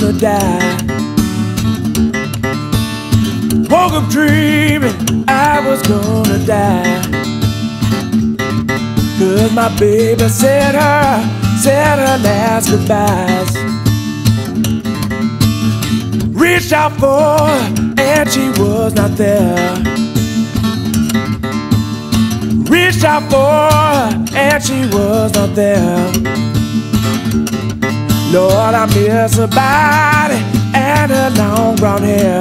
gonna die. Woke up dreaming I was gonna die. 'Cause my baby said her last goodbyes. Reached out for her and she was not there. Reached out for her and she was not there. Lord, I miss her body and her long brown hair.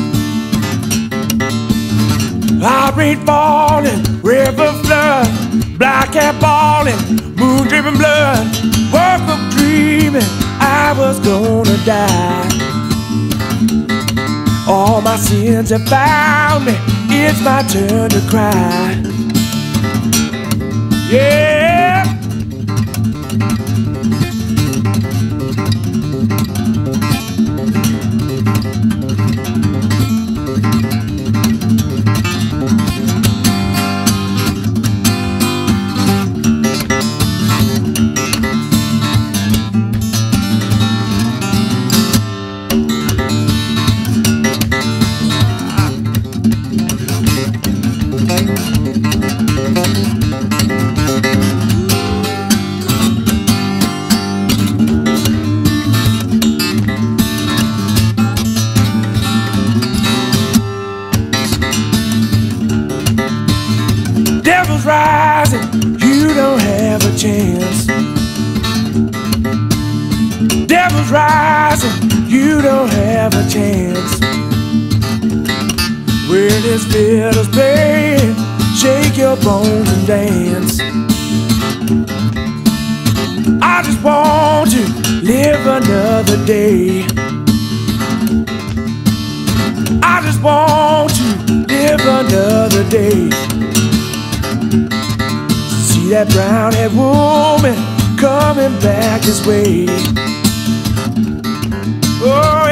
I rain falling, river flood, black cat falling, moon dripping blood. Woke up dreaming I was gonna die. All my sins have found me, it's my turn to cry. Yeah. Devil's rising, you don't have a chance. Devil's rising, you don't have a chance. When his fiddle's playing, shake your bones and dance. I just want to live another day. I just want to live another day. See that brown-haired woman coming back this way. Oh,